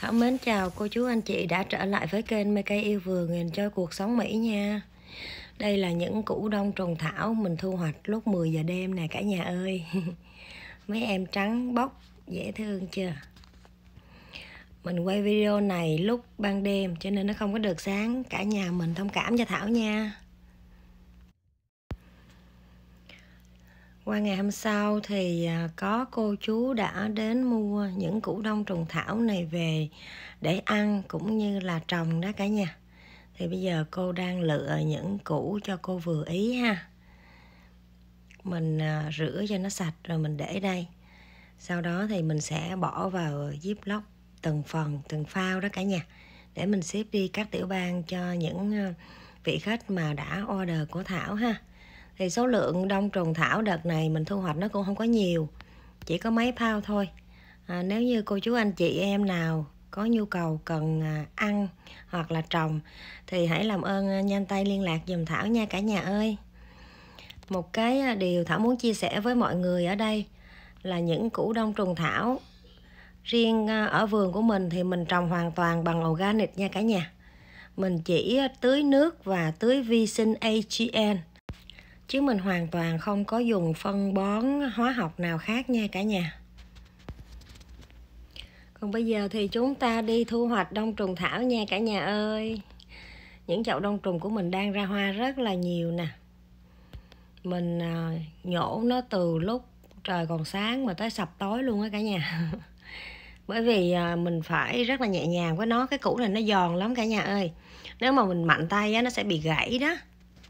Thảo mến chào cô chú anh chị đã trở lại với kênh Mấy Cây Yêu Vườn Enjoy Cuộc Sống Mỹ nha. Đây là những củ đông trùng thảo mình thu hoạch lúc 10 giờ đêm nè cả nhà ơi. Mấy em trắng bóc dễ thương chưa? Mình quay video này lúc ban đêm cho nên nó không có được sáng, cả nhà mình thông cảm cho Thảo nha. Qua ngày hôm sau thì có cô chú đã đến mua những củ đông trùng thảo này về để ăn cũng như là trồng đó cả nhà. Thì bây giờ cô đang lựa những củ cho cô vừa ý ha. Mình rửa cho nó sạch rồi mình để đây. Sau đó thì mình sẽ bỏ vào ziploc từng phần, từng phao đó cả nhà. Để mình xếp đi các tiểu bang cho những vị khách mà đã order của Thảo ha. Thì số lượng đông trùng thảo đợt này mình thu hoạch nó cũng không có nhiều, chỉ có mấy phao thôi. Nếu như cô chú anh chị em nào có nhu cầu cần ăn hoặc là trồng thì hãy làm ơn nhanh tay liên lạc giùm Thảo nha cả nhà ơi. Một cái điều Thảo muốn chia sẻ với mọi người ở đây là những củ đông trùng thảo riêng ở vườn của mình thì mình trồng hoàn toàn bằng organic nha cả nhà. Mình chỉ tưới nước và tưới vi sinh AGN, chứ mình hoàn toàn không có dùng phân bón hóa học nào khác nha cả nhà. Còn bây giờ thì chúng ta đi thu hoạch đông trùng thảo nha cả nhà ơi. Những chậu đông trùng của mình đang ra hoa rất là nhiều nè. Mình nhổ nó từ lúc trời còn sáng mà tới sập tối luôn á cả nhà. Bởi vì mình phải rất là nhẹ nhàng với nó. Cái củ này nó giòn lắm cả nhà ơi. Nếu mà mình mạnh tay á, nó sẽ bị gãy đó.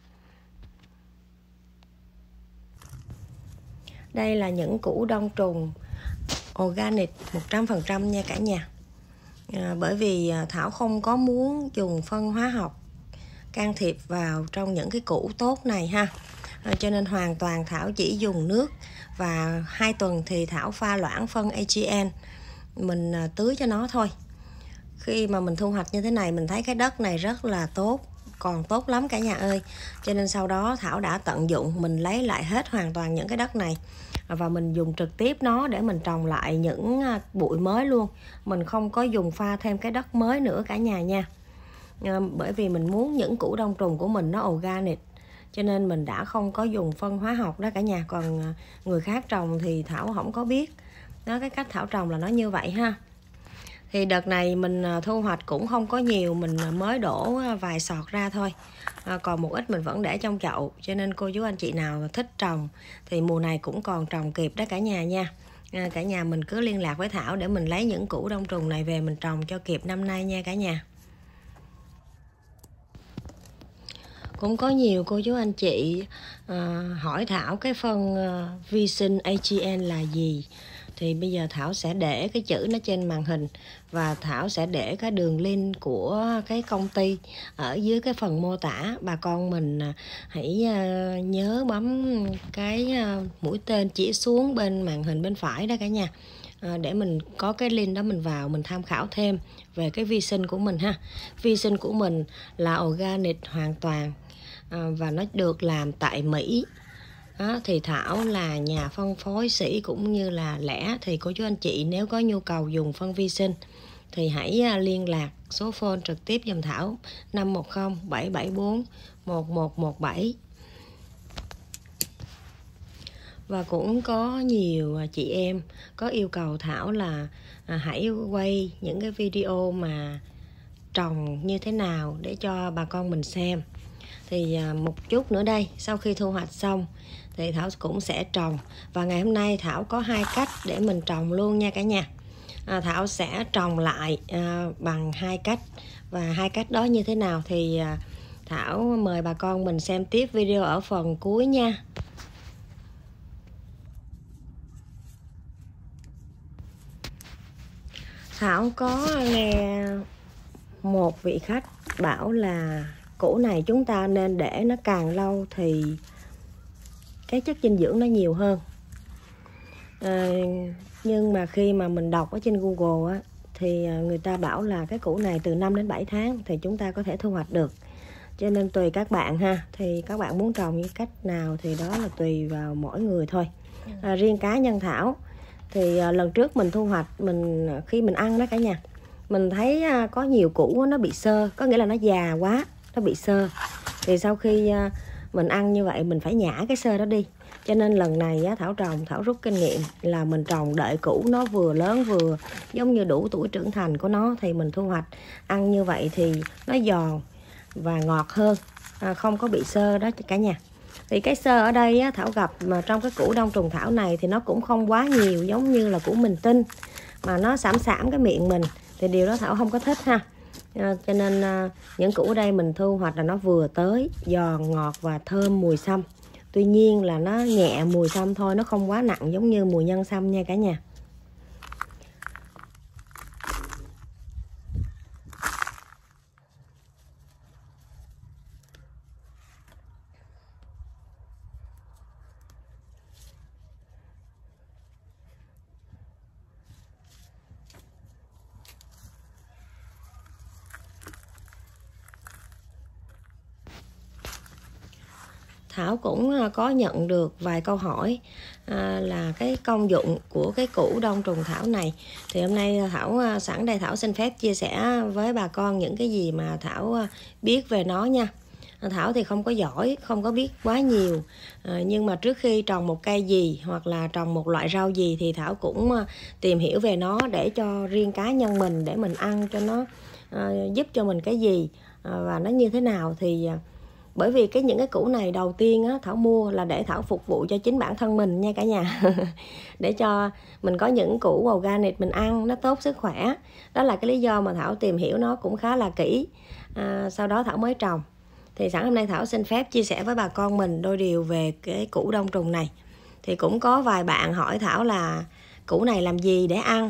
Đây là những củ đông trùng organic 100% nha cả nhà. Bởi vì Thảo không có muốn dùng phân hóa học can thiệp vào trong những cái củ tốt này ha. Cho nên hoàn toàn Thảo chỉ dùng nước, và 2 tuần thì Thảo pha loãng phân AGN mình tưới cho nó thôi. Khi mà mình thu hoạch như thế này mình thấy cái đất này rất là tốt, còn tốt lắm cả nhà ơi. Cho nên sau đó Thảo đã tận dụng, mình lấy lại hết hoàn toàn những cái đất này và mình dùng trực tiếp nó để mình trồng lại những bụi mới luôn. Mình không có dùng pha thêm cái đất mới nữa cả nhà nha. Bởi vì mình muốn những củ đông trùng của mình nó organic, cho nên mình đã không có dùng phân hóa học đó cả nhà. Còn người khác trồng thì Thảo không có biết. Đó, cái cách Thảo trồng là nó như vậy ha. Thì đợt này mình thu hoạch cũng không có nhiều, mình mới đổ vài sọt ra thôi. Còn một ít mình vẫn để trong chậu, cho nên cô chú anh chị nào thích trồng thì mùa này cũng còn trồng kịp đó cả nhà nha. Cả nhà mình cứ liên lạc với Thảo để mình lấy những củ đông trùng này về mình trồng cho kịp năm nay nha cả nhà. Cũng có nhiều cô chú anh chị hỏi Thảo cái phân vi sinh AGN là gì. Thì bây giờ Thảo sẽ để cái chữ nó trên màn hình, và Thảo sẽ để cái đường link của cái công ty ở dưới cái phần mô tả. Bà con mình hãy nhớ bấm cái mũi tên chỉ xuống bên màn hình bên phải đó cả nhà, để mình có cái link đó mình vào mình tham khảo thêm về cái vi sinh của mình ha. Vi sinh của mình là organic hoàn toàn, và nó được làm tại Mỹ. Đó, thì Thảo là nhà phân phối sỉ cũng như là lẻ. Thì cô chú anh chị nếu có nhu cầu dùng phân vi sinh thì hãy liên lạc số phone trực tiếp giùm Thảo 510 774 1117. Và cũng có nhiều chị em có yêu cầu Thảo là hãy quay những cái video mà trồng như thế nào để cho bà con mình xem. Thì một chút nữa đây, sau khi thu hoạch xong thì Thảo cũng sẽ trồng. Và ngày hôm nay Thảo có 2 cách để mình trồng luôn nha cả nhà. Thảo sẽ trồng lại bằng 2 cách. Và 2 cách đó như thế nào thì Thảo mời bà con mình xem tiếp video ở phần cuối nha. Thảo có nghe một vị khách bảo là củ này chúng ta nên để nó càng lâu thì cái chất dinh dưỡng nó nhiều hơn. Nhưng mà khi mà mình đọc ở trên Google á, thì người ta bảo là cái củ này từ 5 đến 7 tháng thì chúng ta có thể thu hoạch được. Cho nên tùy các bạn ha, thì các bạn muốn trồng như cách nào thì đó là tùy vào mỗi người thôi. Riêng cá nhân Thảo thì lần trước mình thu hoạch, khi mình ăn đó cả nhà, mình thấy có nhiều củ nó bị xơ, có nghĩa là nó già quá, nó bị xơ. Thì sau khi mình ăn như vậy mình phải nhả cái xơ đó đi. Cho nên lần này Thảo trồng, Thảo rút kinh nghiệm là mình trồng đợi củ nó vừa lớn vừa giống như đủ tuổi trưởng thành của nó thì mình thu hoạch. Ăn như vậy thì nó giòn và ngọt hơn, không có bị xơ đó cả nhà. Thì cái xơ ở đây Thảo gặp mà trong cái củ đông trùng thảo này thì nó cũng không quá nhiều giống như là củ mình tinh, mà nó xảm xảm cái miệng mình, thì điều đó Thảo không có thích ha. Cho nên những củ ở đây mình thu hoạch là nó vừa tới, giòn ngọt và thơm mùi sâm. Tuy nhiên là nó nhẹ mùi sâm thôi, nó không quá nặng giống như mùi nhân sâm nha cả nhà. Thảo cũng có nhận được vài câu hỏi là cái công dụng của cái củ đông trùng thảo này. Thì hôm nay Thảo sẵn đây Thảo xin phép chia sẻ với bà con những cái gì mà Thảo biết về nó nha. Thảo thì không có giỏi, không có biết quá nhiều, nhưng mà trước khi trồng một cây gì hoặc là trồng một loại rau gì thì Thảo cũng tìm hiểu về nó để cho riêng cá nhân mình, để mình ăn cho nó giúp cho mình cái gì và nó như thế nào. Thì bởi vì những cái củ này đầu tiên Thảo mua là để Thảo phục vụ cho chính bản thân mình nha cả nhà. Để cho mình có những củ organic mình ăn nó tốt sức khỏe. Đó là cái lý do mà Thảo tìm hiểu nó cũng khá là kỹ, sau đó Thảo mới trồng. Thì sẵn hôm nay Thảo xin phép chia sẻ với bà con mình đôi điều về cái củ đông trùng này. Thì cũng có vài bạn hỏi Thảo là củ này làm gì để ăn.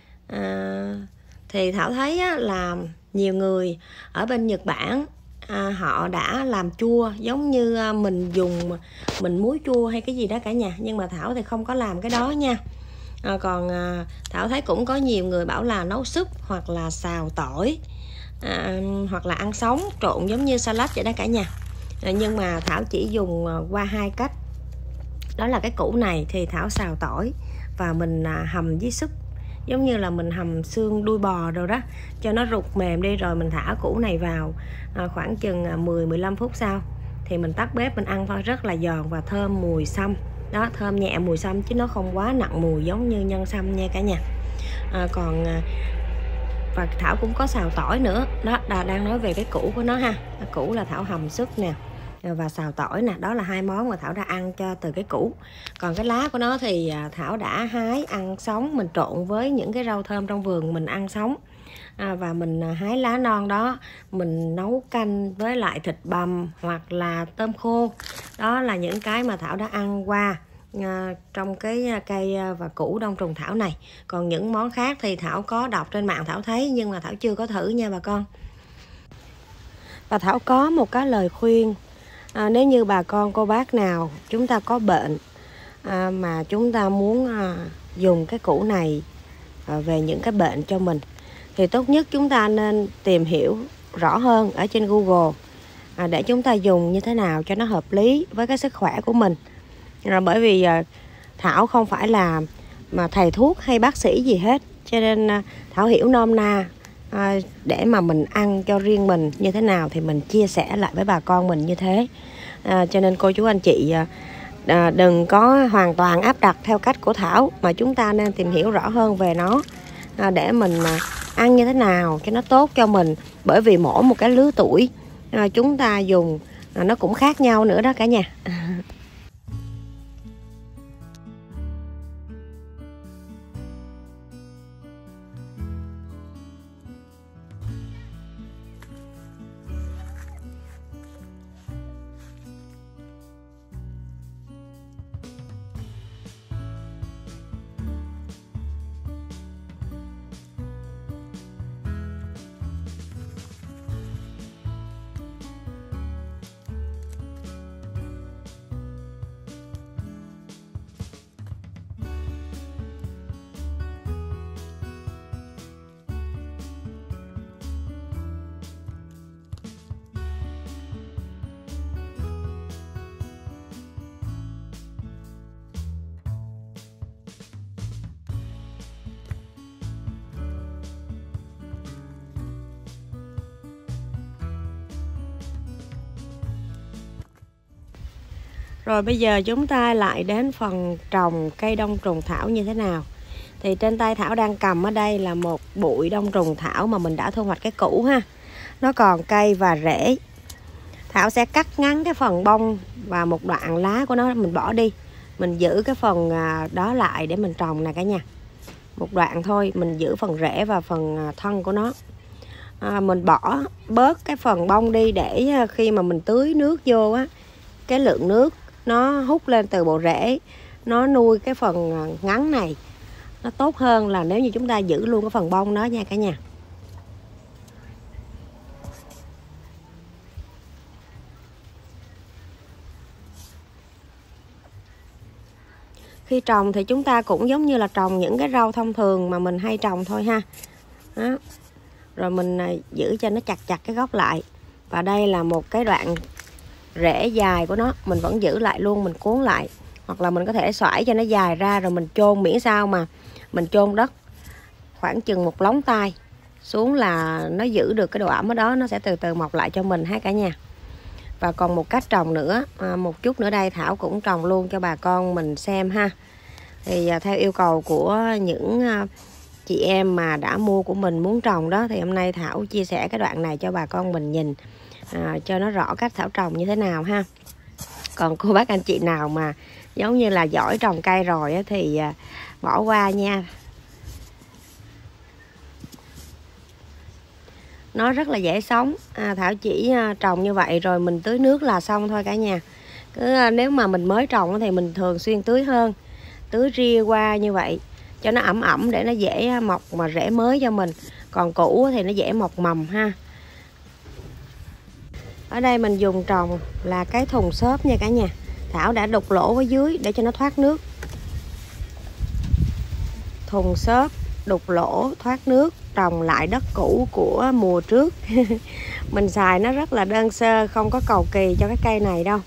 Thì Thảo thấy là nhiều người ở bên Nhật Bản họ đã làm chua giống như mình muối chua hay cái gì đó cả nhà. Nhưng mà Thảo thì không có làm cái đó nha. Còn Thảo thấy cũng có nhiều người bảo là nấu súp hoặc là xào tỏi, hoặc là ăn sống trộn giống như salad vậy đó cả nhà. Nhưng mà Thảo chỉ dùng qua hai cách. Đó là cái củ này thì Thảo xào tỏi và mình hầm với súp, giống như là mình hầm xương đuôi bò rồi đó, cho nó rụt mềm đi rồi mình thả củ này vào khoảng chừng 10-15 phút sau thì mình tắt bếp mình ăn thôi, rất là giòn và thơm mùi sâm. Đó, thơm nhẹ mùi sâm chứ nó không quá nặng mùi giống như nhân sâm nha cả nhà. Và Thảo cũng có xào tỏi nữa. Đó, đang nói về cái củ của nó ha. Củ là Thảo hầm súp nè và xào tỏi nè, đó là hai món mà Thảo đã ăn cho từ cái củ. Còn cái lá của nó thì Thảo đã hái ăn sống, mình trộn với những cái rau thơm trong vườn mình ăn sống. Và mình hái lá non đó mình nấu canh với lại thịt bằm hoặc là tôm khô. Đó là những cái mà Thảo đã ăn qua trong cái cây và củ đông trùng thảo này. Còn những món khác thì Thảo có đọc trên mạng Thảo thấy, nhưng mà Thảo chưa có thử nha bà con. Và Thảo có một cái lời khuyên, nếu như bà con cô bác nào chúng ta có bệnh mà chúng ta muốn dùng cái củ này về những cái bệnh cho mình, thì tốt nhất chúng ta nên tìm hiểu rõ hơn ở trên Google để chúng ta dùng như thế nào cho nó hợp lý với cái sức khỏe của mình. Bởi vì Thảo không phải là thầy thuốc hay bác sĩ gì hết, cho nên Thảo hiểu nôm na để mà mình ăn cho riêng mình như thế nào thì mình chia sẻ lại với bà con mình như thế. Cho nên cô chú anh chị đừng có hoàn toàn áp đặt theo cách của Thảo, mà chúng ta nên tìm hiểu rõ hơn về nó để mình ăn như thế nào cho nó tốt cho mình. Bởi vì mỗi một cái lứa tuổi chúng ta dùng nó cũng khác nhau nữa đó cả nhà. Rồi bây giờ chúng ta lại đến phần trồng cây đông trùng thảo như thế nào. Thì trên tay Thảo đang cầm ở đây là một bụi đông trùng thảo mà mình đã thu hoạch cái củ ha. Nó còn cây và rễ. Thảo sẽ cắt ngắn cái phần bông và một đoạn lá của nó mình bỏ đi. Mình giữ cái phần đó lại để mình trồng nè cả nhà. Một đoạn thôi, mình giữ phần rễ và phần thân của nó. Mình bỏ bớt cái phần bông đi để khi mà mình tưới nước vô á, cái lượng nước nó hút lên từ bộ rễ, nó nuôi cái phần ngắn này nó tốt hơn là nếu như chúng ta giữ luôn cái phần bông đó nha cả nhà. Khi trồng thì chúng ta cũng giống như là trồng những cái rau thông thường mà mình hay trồng thôi ha. Đó. Rồi mình giữ cho nó chặt cái gốc lại. Và đây là một cái đoạn rễ dài của nó, mình vẫn giữ lại luôn, mình cuốn lại. Hoặc là mình có thể xoải cho nó dài ra rồi mình chôn, miễn sao mà mình chôn đất khoảng chừng một lóng tay xuống là nó giữ được cái độ ẩm ở đó, nó sẽ từ từ mọc lại cho mình ha cả nhà. Và còn một cách trồng nữa, một chút nữa đây Thảo cũng trồng luôn cho bà con mình xem ha. Thì theo yêu cầu của những chị em mà đã mua của mình muốn trồng đó, thì hôm nay Thảo chia sẻ cái đoạn này cho bà con mình nhìn cho nó rõ cách Thảo trồng như thế nào ha. Còn cô bác anh chị nào mà giống như là giỏi trồng cây rồi thì bỏ qua nha. Nó rất là dễ sống. Thảo chỉ trồng như vậy rồi mình tưới nước là xong thôi cả nhà. Nếu mà mình mới trồng thì mình thường xuyên tưới hơn, tưới ria qua như vậy cho nó ẩm ẩm để nó dễ mọc mà rễ mới cho mình. Còn củ thì nó dễ mọc mầm ha. Ở đây mình dùng trồng là cái thùng xốp nha cả nhà. Thảo đã đục lỗ ở dưới để cho nó thoát nước. Thùng xốp đục lỗ thoát nước, trồng lại đất cũ của mùa trước. Mình xài nó rất là đơn sơ, không có cầu kỳ cho cái cây này đâu.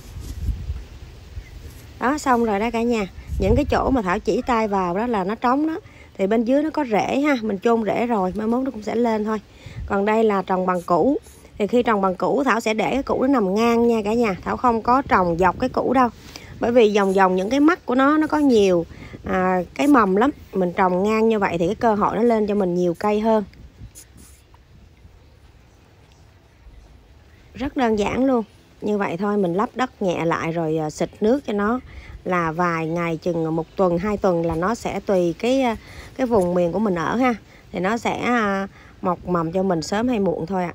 Đó, xong rồi đó cả nhà. Những cái chỗ mà Thảo chỉ tay vào đó là nó trống đó, thì bên dưới nó có rễ ha, mình chôn rễ rồi mai mốt nó cũng sẽ lên thôi. Còn đây là trồng bằng củ. Thì khi trồng bằng củ Thảo sẽ để cái củ nó nằm ngang nha cả nhà. Thảo không có trồng dọc cái củ đâu, bởi vì vòng những cái mắt của nó có nhiều cái mầm lắm. Mình trồng ngang như vậy thì cái cơ hội nó lên cho mình nhiều cây hơn. Rất đơn giản luôn. Như vậy thôi, mình lấp đất nhẹ lại rồi xịt nước cho nó, là vài ngày, chừng 1 tuần 2 tuần là nó sẽ tùy cái vùng miền của mình ở ha, thì nó sẽ mọc mầm cho mình sớm hay muộn thôi ạ.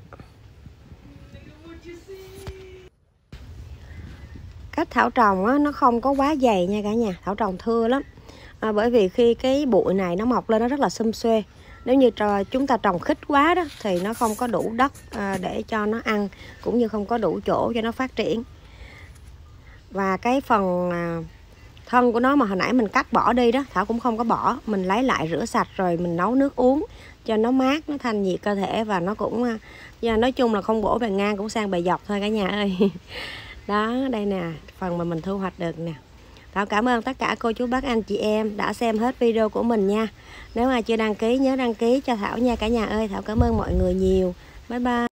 Cách Thảo trồng á, nó không có quá dày nha cả nhà. Thảo trồng thưa lắm. Bởi vì khi cái bụi này nó mọc lên nó rất là xum xuê. Nếu như chúng ta trồng khít quá đó thì nó không có đủ đất để cho nó ăn, cũng như không có đủ chỗ cho nó phát triển. Và cái phần thân của nó mà hồi nãy mình cắt bỏ đi đó, Thảo cũng không có bỏ. Mình lấy lại rửa sạch rồi mình nấu nước uống cho nó mát, nó thanh nhiệt cơ thể. Và nó cũng nói chung là không bổ bề ngang cũng sang bề dọc thôi cả nhà ơi. Đó, đây nè, phần mà mình thu hoạch được nè. Thảo cảm ơn tất cả cô chú bác anh chị em đã xem hết video của mình nha. Nếu ai chưa đăng ký nhớ đăng ký cho Thảo nha cả nhà ơi. Thảo cảm ơn mọi người nhiều. Bye bye.